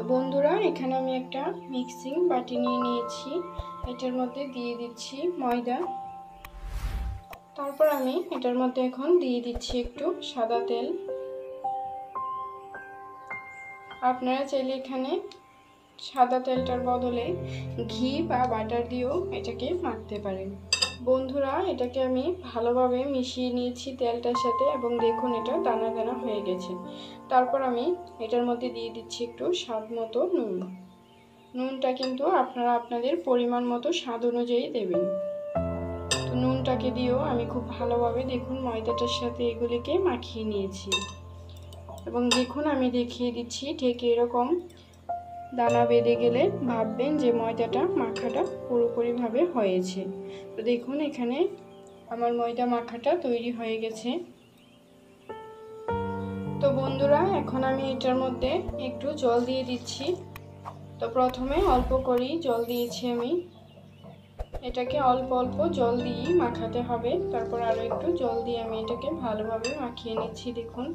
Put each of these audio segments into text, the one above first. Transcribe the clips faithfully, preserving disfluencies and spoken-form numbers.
বন্ধুরা এখানে আমি একটা মিক্সিং বাটি নিয়ে নিয়েছি, এটার মধ্যে দিয়ে দিচ্ছি ময়দা। তারপর আমি এটার মধ্যে এখন দিয়ে দিচ্ছি একটু সাদা তেল। আপনারা চাইলে এখানে সাদা তেলটার বদলে ঘি বা বাটার দিয়েও এটাকে মাখতে পারেন। বন্ধুরা এটাকে আমি ভালোভাবে মিশিয়ে নিয়েছি তেলটার সাথে এবং দেখুন এটা দানা দানা হয়ে গেছে। তারপর আমি এটার মধ্যে দিয়ে দিচ্ছি একটু স্বাদ মতো নুন। নুনটা কিন্তু আপনারা আপনাদের পরিমাণ মতো স্বাদ অনুযায়ী দেবেন। তো নুনটাকে দিয়েও আমি খুব ভালোভাবে দেখুন ময়দাটার সাথে এগুলিকে মাখিয়ে নিয়েছি এবং দেখুন আমি দেখিয়ে দিচ্ছি ঠিক এরকম দানা বেঁধে গেলে ভাববেন যে ময়দাটা মাখাটা পুরোপুরিভাবে হয়েছে। তো দেখুন এখানে আমার ময়দা মাখাটা তৈরি হয়ে গেছে। তো বন্ধুরা এখন আমি এটার মধ্যে একটু জল দিয়ে দিচ্ছি। তো প্রথমে অল্প করেই জল দিয়েছি আমি, এটাকে অল্প অল্প জল দিয়ে মাখাতে হবে। তারপর আরও একটু জল দিয়ে আমি এটাকে ভালোভাবে মাখিয়ে নিচ্ছি। দেখুন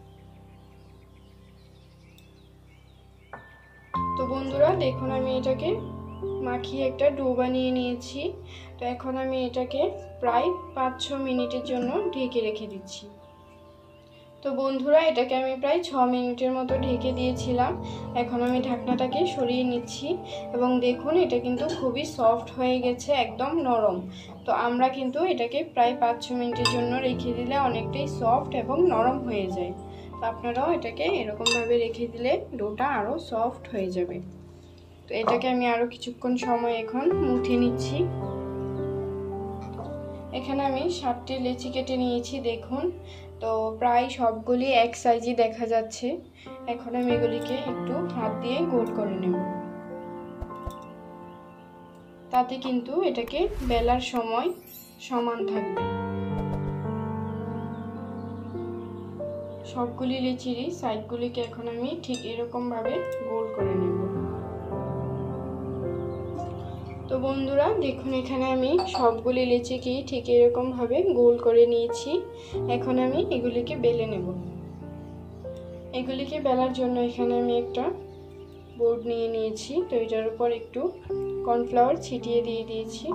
তো বন্ধুরা দেখুন আমি এটাকে মাখিয়ে একটা ডো বানিয়ে নিয়েছি। তো এখন আমি এটাকে প্রায় পাঁচ ছ মিনিটের জন্য ঢেকে রেখে দিচ্ছি। তো বন্ধুরা এটাকে আমি প্রায় ছ মিনিটের মতো ঢেকে দিয়েছিলাম। এখন আমি ঢাকনাটাকে সরিয়ে নিচ্ছি এবং দেখুন এটা কিন্তু খুবই সফট হয়ে গেছে, একদম নরম। তো আমরা কিন্তু এটাকে প্রায় পাঁচ ছ মিনিটের জন্য রেখে দিলে অনেকটাই সফট এবং নরম হয়ে যায়। তো আপনারাও এটাকে এরকমভাবে রেখে দিলে ডোটা আরও সফট হয়ে যাবে। তো এটাকে আমি আরও কিছুক্ষণ সময় এখন মুঠে নিচ্ছি। এখানে আমি সাতটি লেচি কেটে নিয়েছি দেখুন। তো প্রায় সবগুলি এক সাইজই দেখা যাচ্ছে। এখন আমি এগুলিকে একটু হাত দিয়ে গোল করে নেব, তাতে কিন্তু এটাকে বেলার সময় সমান থাকবে। সবগুলি লেচিরই সাইডগুলিকে এখন আমি ঠিক এরকম ভাবে গোল করে নেব। তো বন্ধুরা দেখুন এখানে আমি সবগুলি লেচিকেই ঠিক এরকম ভাবে গোল করে নিয়েছি। এখন আমি এগুলিকে বেলে নেব। এগুলিকে বেলার জন্য এখানে আমি একটা বোর্ড নিয়ে নিয়েছি। তো এটার উপর একটু কর্নফ্লাওয়ার ছিটিয়ে দিয়ে দিয়েছি।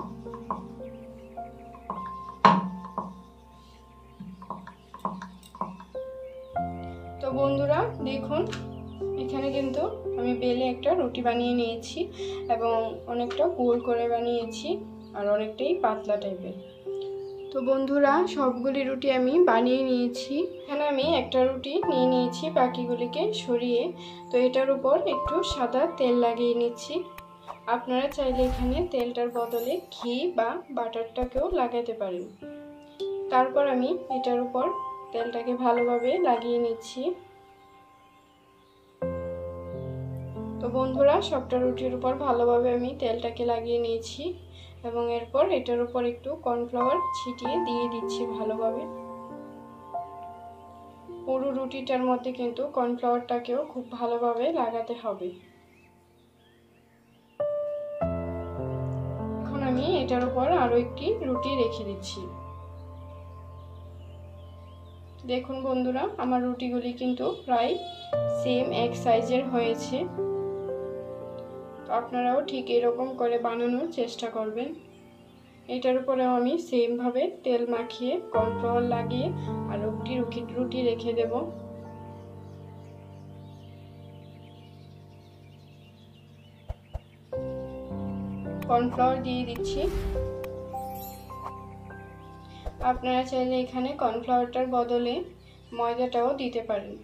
তো বন্ধুরা দেখুন এখানে কিন্তু আমি বেলে একটা রুটি বানিয়ে নিয়েছি এবং অনেকটা গোল করে বানিয়েছি আর অনেকটাই পাতলা টাইপের। তো বন্ধুরা সবগুলি রুটি আমি বানিয়ে নিয়েছি। এখানে আমি একটা রুটি নিয়ে নিয়েছি, বাকিগুলিকে সরিয়ে তো এটার উপর একটু সাদা তেল লাগিয়ে নিচ্ছি। আপনারা চাইলে এখানে তেলটার বদলে ঘি বা বাটারটাকেও লাগাতে পারেন। তারপর আমি এটার উপর তেলটাকে ভালোভাবে লাগিয়ে নিচ্ছি। তো বন্ধুরা সবটা রুটির উপর ভালোভাবে আমি তেলটাকে লাগিয়ে নিয়েছি এবং এরপর এটার উপর একটু কর্নফ্লাওয়ার ছিটিয়ে দিয়ে দিচ্ছি ভালোভাবে। পুরো রুটিটার মধ্যে কিন্তু কর্নফ্লাওয়ারটাকেও খুব ভালোভাবে লাগাতে হবে। এখন আমি এটার উপর আরো একটি রুটি রেখে দিচ্ছি। দেখুন বন্ধুরা আমার রুটিগুলি কিন্তু প্রায় সেম এক সাইজের হয়েছে। আপনারাও ঠিক এরকম করে বানানোর চেষ্টা করবেন। এটার উপরেও আমি সেম ভাবে তেল মাখিয়ে কর্নফ্লাওয়ার লাগিয়ে আর একটি রুটি রুটি রেখে দেব। কর্নফ্লাওয়ার দিয়ে দিচ্ছি। আপনারা চাইলে এখানে কর্নফ্লাওয়ারটার বদলে ময়দাটাও দিতে পারেন।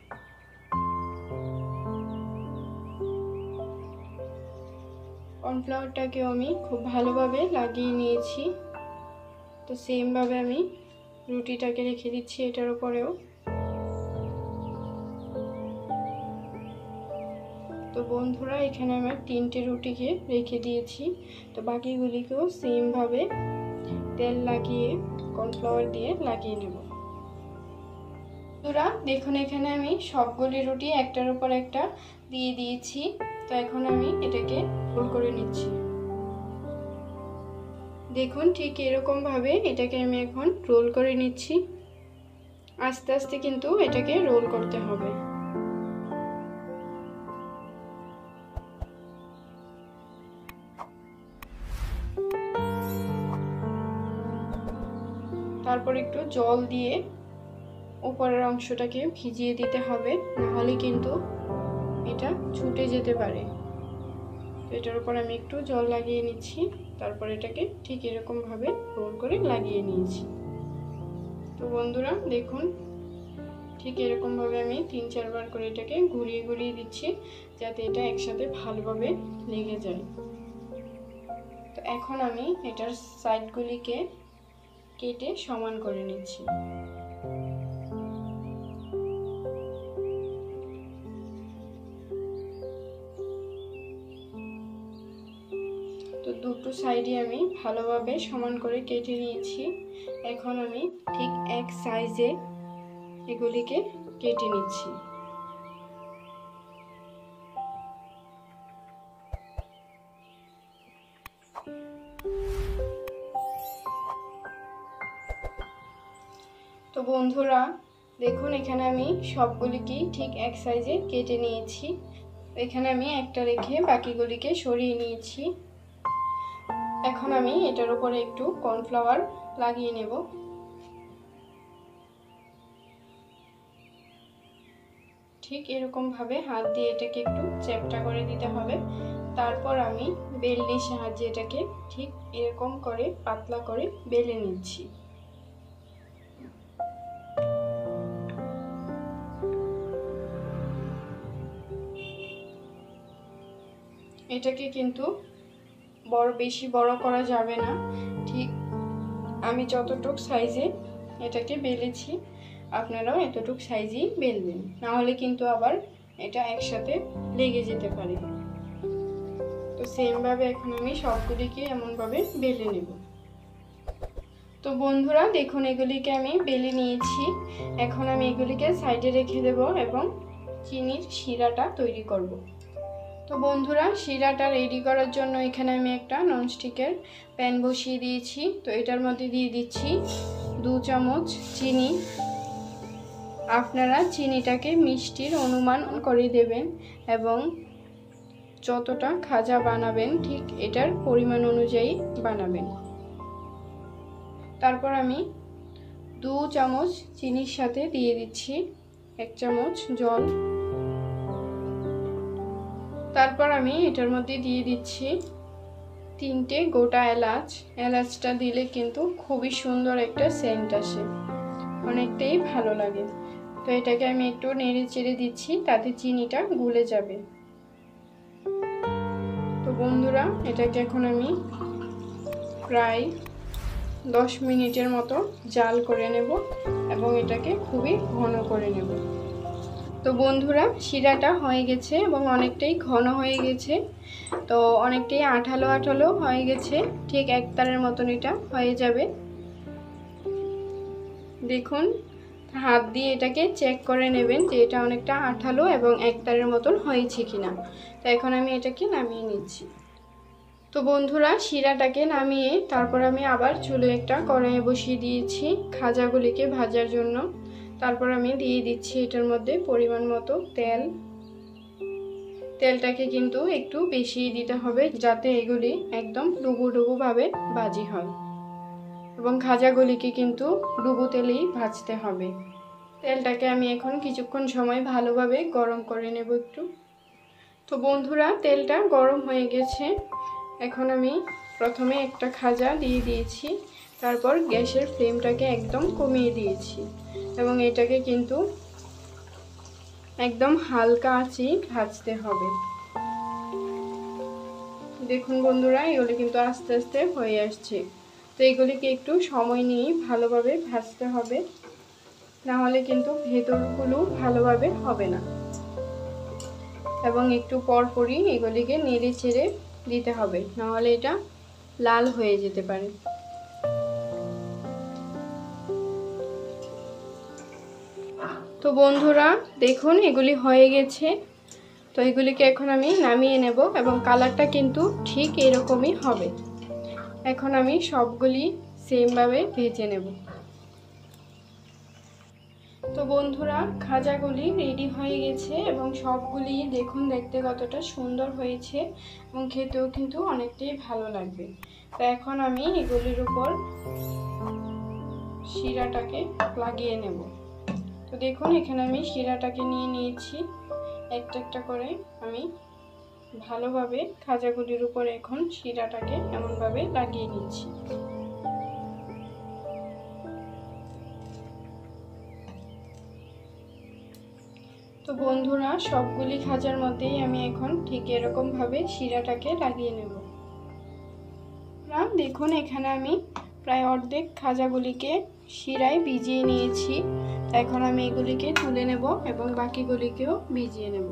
কর্নফ্লাওয়ারটাকেও আমি খুব ভালোভাবে লাগিয়ে নিয়েছি। তো সেম ভাবে আমি রুটিটাকে রেখে দিচ্ছি এটার উপরেও। তো বন্ধুরা এখানে আমার তিনটে রুটিকে রেখে দিয়েছি। তো বাকিগুলিকেও সেম ভাবে তেল লাগিয়ে কর্নফ্লাওয়ার দিয়ে লাগিয়ে নেব। বন্ধুরা দেখুন এখানে আমি সবগুলি রুটি একটার উপর একটা দিয়ে দিয়েছি। তো এখন আমি এটাকে রোল করে নিচ্ছি। দেখুন ঠিক এরকম ভাবে এটাকে আমি এখন রোল করে নিচ্ছি। আস্তে আস্তে কিন্তু এটাকে রোল করতে হবে। তারপর একটু জল দিয়ে উপরের অংশটাকে ভিজিয়ে দিতে হবে, নাহলে কিন্তু এটা ছুটে যেতে পারে। তো এটার উপর আমি একটু জল লাগিয়ে নিচ্ছি, তারপর এটাকে ঠিক এরকমভাবে রোল করে লাগিয়ে নিয়েছি। তো বন্ধুরা দেখুন, ঠিক এরকমভাবে আমি তিন চারবার করে এটাকে ঘুরিয়ে ঘুরিয়ে দিচ্ছি, যাতে এটা একসাথে ভালোভাবে লেগে যায়। তো এখন আমি এটার সাইডগুলিকে কেটে সমান করে নিচ্ছি। তো দুটো সাইডে আমি ভালোভাবে সমান করে কেটে নিয়েছি। এখন আমি ঠিক এক সাইজে এগুলিকে কেটে নিচ্ছি। তো বন্ধুরা দেখুন, এখানে আমি সবগুলিকেই ঠিক এক সাইজে কেটে নিয়েছি। এখানে আমি একটা রেখে বাকিগুলিকে সরিয়ে নিয়েছি। এখন আমি এটার উপরে একটু কর্নফ্লাওয়ার লাগিয়ে নেব। ঠিক এরকম ভাবে হাত দিয়ে এটাকে একটু চ্যাপটা করে দিতে হবে। তারপর আমি বেলনির সাহায্যে এটাকে ঠিক এরকম করে পাতলা করে বেলে নিচ্ছি। এটাকে কিন্তু বড় বেশি বড় করা যাবে না, ঠিক আমি যতটুক সাইজে এটাকে বেলেছি আপনারাও এতটুক সাইজেই বেলবেন, না হলে কিন্তু আবার এটা একসাথে লেগে যেতে পারে। তো সেম ভাবে এখন আমি সবগুলিকে এমনভাবে বেলে নেব। তো বন্ধুরা দেখুন, এগুলিকে আমি বেলে নিয়েছি। এখন আমি এগুলিকে সাইডে রেখে দেব এবং চিনির শিরাটা তৈরি করব। তো বন্ধুরা শিরাটা রেডি করার জন্য এখানে আমি একটা ননস্টিকের প্যান বসিয়ে দিয়েছি। তো এটার মধ্যে দিয়ে দিচ্ছি দু চামচ চিনি। আপনারা চিনিটাকে মিষ্টির অনুমান করে দেবেন এবং যতটা খাজা বানাবেন ঠিক এটার পরিমাণ অনুযায়ী বানাবেন। তারপর আমি দু চামচ চিনির সাথে দিয়ে দিচ্ছি এক চামচ জল। তারপর আমি এটার মধ্যে দিয়ে দিচ্ছি তিনটে গোটা এলাচ। এলাচটা দিলে কিন্তু খুবই সুন্দর একটা সেন্ট আসে, অনেকটাই ভালো লাগে। তো এটাকে আমি একটু নেড়ে চেড়ে দিচ্ছি, তাতে চিনিটা গুলে যাবে। তো বন্ধুরা এটাকে এখন আমি প্রায় দশ মিনিটের মতো জাল করে নেব এবং এটাকে খুবই ঘন করে নেব। তো বন্ধুরা শিরাটা হয়ে গেছে এবং অনেকটাই ঘন হয়ে গেছে, তো অনেকটাই আঠালো আঠালো হয়ে গেছে, ঠিক এক তারের মতন এটা হয়ে যাবে। দেখুন, হাত দিয়ে এটাকে চেক করে নেবেন যে এটা অনেকটা আঠালো এবং এক তারের মতন হয়েছে কিনা। তো এখন আমি এটাকে নামিয়ে নিচ্ছি। তো বন্ধুরা শিরাটাকে নামিয়ে তারপর আমি আবার চুলে একটা কড়াইয়ে বসিয়ে দিয়েছি খাজাগুলিকে ভাজার জন্য। তারপর আমি দিয়ে দিচ্ছি এটার মধ্যে পরিমাণ মতো তেল। তেলটাকে কিন্তু একটু বেশি দিতে হবে, যাতে এগুলি একদম ডুবু ডুবু ভাবে ভাজি হয় এবং খাজাগুলিকে কিন্তু ডুবু তেলেই ভাজতে হবে। তেলটাকে আমি এখন কিছুক্ষণ সময় ভালোভাবে গরম করে নেব একটু। তো বন্ধুরা তেলটা গরম হয়ে গেছে। এখন আমি প্রথমে একটা খাজা দিয়ে দিয়েছি, তারপর গ্যাসের ফ্লেমটাকে একদম কমিয়ে দিয়েছি এবং এটাকে কিন্তু একদম হালকা আঁচেই ভাজতে হবে। দেখুন বন্ধুরা এগুলো কিন্তু আস্তে আস্তে হয়ে আসছে। তো এগুলিকে একটু সময় নিয়ে ভালোভাবে ভাজতে হবে, না হলে কিন্তু ভেতরগুলো ভালোভাবে হবে না। এবং একটু পরপরই এগুলিকে নেড়ে চেড়ে দিতে হবে, না হলে এটা লাল হয়ে যেতে পারে। তো বন্ধুরা দেখুন এগুলি হয়ে গেছে। তো এগুলিকে এখন আমি নামিয়ে নেব এবং কালারটা কিন্তু ঠিক এরকমই হবে। এখন আমি সবগুলি সেমভাবে ভেজে নেব। তো বন্ধুরা খাজাগুলি রেডি হয়ে গেছে এবং সবগুলি দেখুন দেখতে কতটা সুন্দর হয়েছে এবং খেতেও কিন্তু অনেকটাই ভালো লাগবে। তো এখন আমি এগুলির উপর শিরাটাকে লাগিয়ে নেব। তো দেখুন এখানে আমি শিরাটাকে নিয়ে নিয়েছি। একটা একটা করে আমি ভালোভাবে খাজাগুলির উপরে এখন শিরাটাকে এমনভাবে লাগিয়ে নিচ্ছি। তো বন্ধুরা, সবগুলি খাজার মধ্যেই আমি এখন ঠিক এরকম ভাবে শিরাটাকে লাগিয়ে নেব। দেখুন এখানে আমি প্রায় অর্ধেক খাজাগুলিকে শিরায় ভিজিয়ে নিয়েছি। এখন আমি এগুলিকে তুলে নেব এবং বাকিগুলিকেও ভিজিয়ে নেব।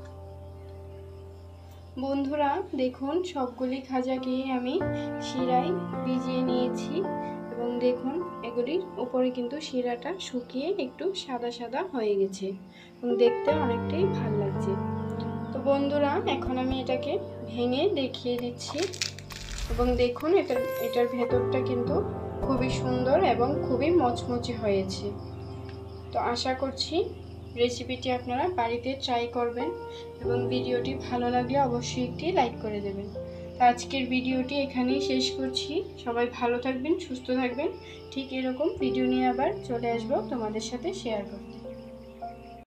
বন্ধুরা দেখুন সবগুলি খাজাকে আমি শিরায় ভিজিয়ে নিয়েছি এবং দেখুন এগুলির উপরে কিন্তু শিরাটা শুকিয়ে একটু সাদা সাদা হয়ে গেছে এবং দেখতে অনেকটাই ভালো লাগছে। তো বন্ধুরা এখন আমি এটাকে ভেঙে দেখিয়ে দিচ্ছি এবং দেখুন এটা এটার ভেতরটা কিন্তু খুবই সুন্দর এবং খুবই মচমচে হয়েছে। তো আশা করছি রেসিপিটি আপনারা বাড়িতে ট্রাই করবেন এবং ভিডিওটি ভালো লাগলে অবশ্যই একটি লাইক করে দেবেন। তো আজকের ভিডিওটি এখানেই শেষ করছি। সবাই ভালো থাকবেন, সুস্থ থাকবেন। ঠিক এরকম ভিডিও নিয়ে আবার চলে আসবো তোমাদের সাথে শেয়ার করতে।